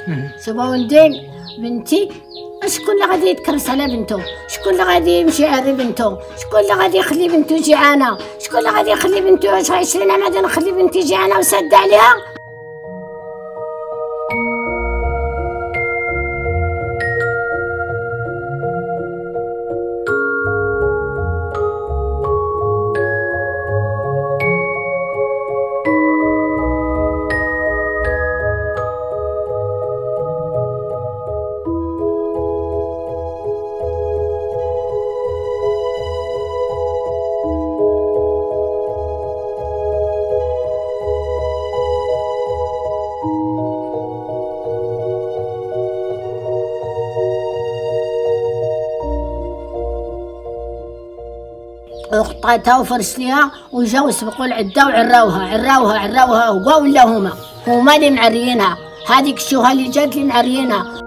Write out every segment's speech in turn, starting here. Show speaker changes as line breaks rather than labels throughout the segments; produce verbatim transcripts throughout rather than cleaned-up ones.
شوفوا ولدي بنتي، شكون اللي غادي يتكرس على بنتو؟ شكون اللي غادي يمشي يعري بنتو؟ شكون اللي غادي يخلي بنتو جيعانه؟ شكون اللي غادي يخلي بنتو عشرين عام غادي نخلي بنتي جيعانه وساده عليها؟ وقطعتها وفرشت ليها وجاو سبقوا العده وعراوها عراوها عراوها هو ولا هما هما اللي معريينها. هذيك الشوهه اللي جات اللي معريينها.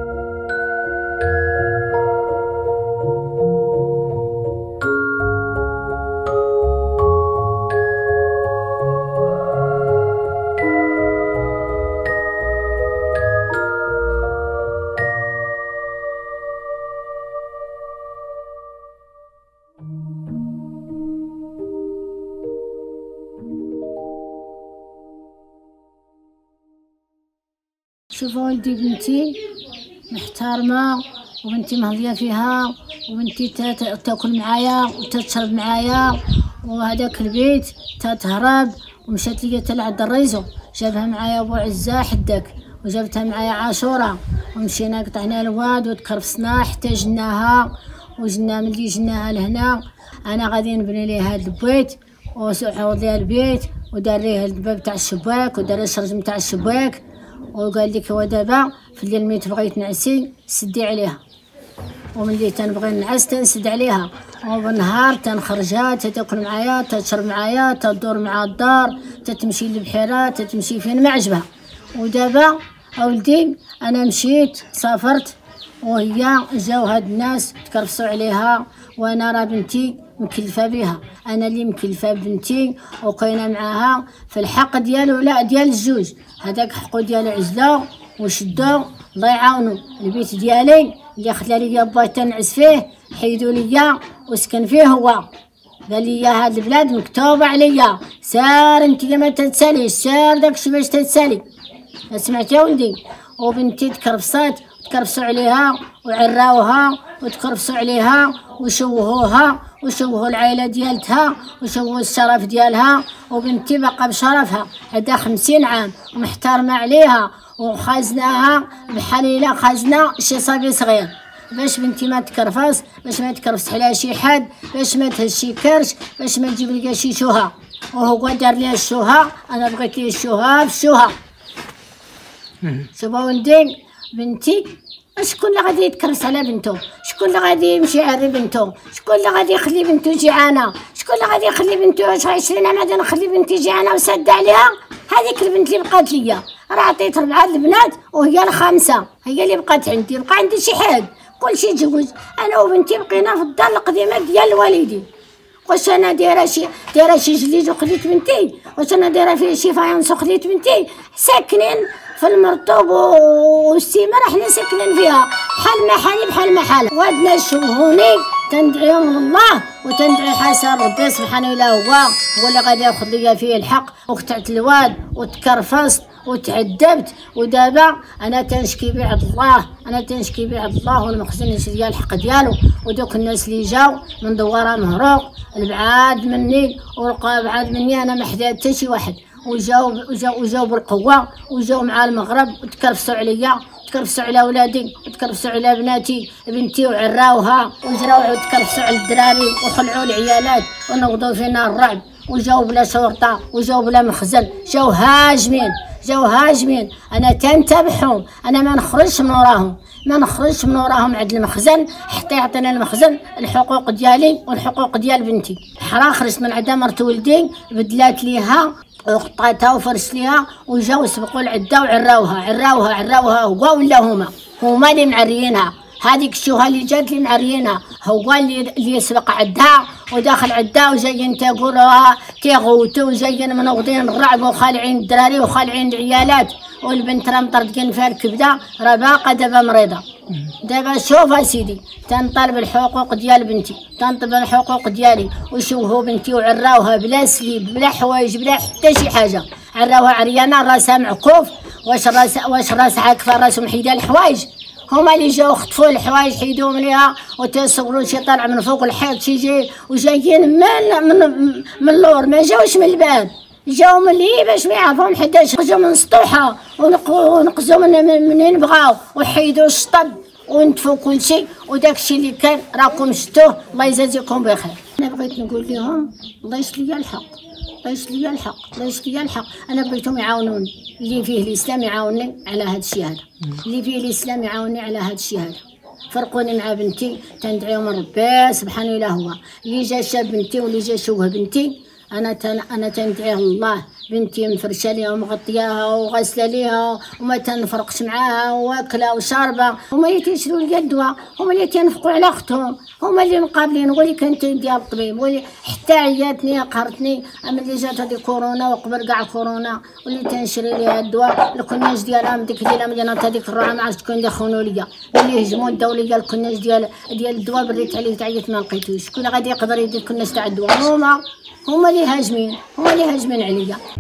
شوفوا ولدي بنتي محترمه وبنتي مهضيه فيها وبنتي تاكل معايا وتشرب معايا، وهذاك البيت تتهرب ومشات ليا حتى لعند الريزو جابها معايا ابو عزه حداك وجابتها معايا عاشوره ومشينا قطعنا الواد وتكرفصنا حتى جناها وجنا ملي جناها لهنا. انا غادي نبني ليها هذا البيت وعوض ليها البيت ودار ليها الباب تاع الشباك ودار ليها الشرج تاع الشباك وقال لك هو دابا في الليل ملي تبغي تنعسي سدي عليها، وملي تنبغي نعس تنسد عليها، وبالنهار تنخرجها تاكل معايا تشرب معايا تدور مع الدار تتمشي للبحيره تتمشي فين ما عجبها. ودابا اولدي انا مشيت سافرت وهي جاو هاد الناس تكرفسوا عليها، وانا راه بنتي مكلفه بها، انا اللي مكلفه بنتي وكاينه معاها في الحق ديالو لا ديال الجوج. هذاك حقو ديالو عزلو وشدو الله يعاونو. البيت ديالي اللي خلا ليا با تنعس فيه حيدو ليا وسكن فيه هو، قال لي هاد البلاد مكتوبه عليا سار انتي ما تتساليش سار داكشي باش تتسالي. سمعتي يا ولدي؟ وبنتي تكرفصات تكرفصوا عليها وعراوها وتكرفصوا عليها وشوهوها وشوهوا العائله ديالتها وشوهوا الشرف ديالها، وبنتي باقا بشرفها عندها خمسين عام ومحترمه عليها وخازناها بحليله خازنه شي صبي صغير باش بنتي ما تكرفص باش ما تكرفص على شي حد باش ما تهز شي كرش باش ما تجيب ليا شي شوهه. وهو دار ليها الشوهه انا بغيت ليه الشوهه بالشوهه. شوفوا ولدي بنتي شكون اللي غادي يتكرس على بنتو؟ شكون اللي غادي يمشي يعري بنتو؟ شكون اللي غادي يخلي بنتو جيعانه؟ شكون اللي غادي يخلي بنتو عشرين عام غادي نخلي بنتي جيعانه وساده عليها؟ هذيك البنت اللي بقات ليا راه عطيت ربعه البنات وهي الخامسه هي اللي بقات عندي. بقى عندي شي حد كلشي تزوج، انا وبنتي بقينا في الدار القديمه ديال الوالدين. واش انا دايره شي دايره شي جليد وخليت بنتي؟ واش انا دايره فيه شي فايونس وخليت بنتي؟ ساكنين في المرطوب والسيمره حنا ساكنين فيها بحال ما حالي بحال ما حالها. وادنا شوهوني تندعيهم الله وتندعي حسن ربي سبحانه ولا هو هو اللي غادي ياخذ ليا فيه الحق. وقطعت الواد وتكرفصت وتعذبت، ودابا انا تنشكي بعد الله انا تنشكي بعد الله والمخزن ديال الحق ديالو. ودوك الناس اللي جاو من دواره مهروق البعاد مني ورقا بعاد مني انا ما حدا حتى شي واحد، وجاو وجاو وجاو بالقوه وجاو مع المغرب وتكرفسوا عليا تكرفسوا على ولادي وتكرفسوا على بناتي بنتي وعراوها وجراو وتكرفسوا على الدراري وخلعوا العيالات ونوضوا فينا الرعب. وجاو بلا شرطه وجاو بلا مخزن جاو هاجمين جاو هاجمين. انا تنتبعهم انا ما نخرجش من وراهم ما نخرجش من وراهم عند المخزن حتى يعطينا المخزن الحقوق ديالي والحقوق ديال بنتي. حرا خرجت من عند مرت ولدي بدلات ليها وقطعتها وفرشت ليها وجاو سبقوا العده وعراوها عراوها عراوها هو ولا هما هما اللي معريينها. هذيك الشوهه اللي جات اللي معريينها هو اللي اللي سبق عندها وداخل عدا وجايين تاكلوها تيغوتوا وجايين منوضين الرعب وخالعين الدراري وخالعين العيالات، والبنت راه مطردقين فيها الكبده راه باقا دابا مريضه. دابا شوف اسيدي تنطالب الحقوق ديال بنتي، تنطلب الحقوق ديالي وشوهوا بنتي وعراوها بلا سليب بلا حوايج بلا حتى شي حاجه، عراوها عريانه راسها معكوف. واش راس واش راسها عاكفه راسهم حيده الحوايج؟ هما اللي جاو خطفوا الحوايج حيدوهم ليها وتصوروا شي طالع من فوق الحيط شي جاي وجايين من من من اللور، ما جاوش من الباب، جاو من لي باش ما يعرفوهم حداش، خرجوا من السطوحه ونقزوا من منين بغاو وحيدوا الشطب ونتفوا كل شيء، وداك الشيء اللي كان راكم شفتوه الله يجازيكم بخير. انا بغيت نقول لهم الله يشفي لي الحق، الله يشفي لي الحق، الله يشفي لي الحق. انا بغيتهم يعاونوني، اللي فيه الاسلام يعاونني على هذا الشيء هذا، اللي فيه الاسلام يعاونني على هذا الشيء هذا. فرقوني مع بنتي، تندعيهم ربي سبحانه الا هو اللي جا شاب بنتي واللي جا شوه بنتي. انا تن انا تندعيه الله، بنتي مفرشه ليها ومغطياها وغاسله ليها وما تنفرقش معاها واكله وشاربه. هما اللي تيشروا لي الدواء، هما اللي تينفقوا على اختهم، هما اللي مقابلين، ولي كنت نديها للطبيب، ولي حتى عياتني قهرتني ملي جات هذه كورونا وقبل كاع كورونا، واللي تنشري ليها الدواء الكناج ديالها من ديك الليله ملي ناضت هذيك الروعه ما عرفتش شكون اللي خونوا ليا، اللي هجموا داو ليا الكناج ديال ديال الدواء بريت عليه تعيط ما لقيتوش، شكون غادي يقدر يدير الكناج تاع الدواء؟ هما هما اللي هاجمين، هما اللي هاجمين عليا.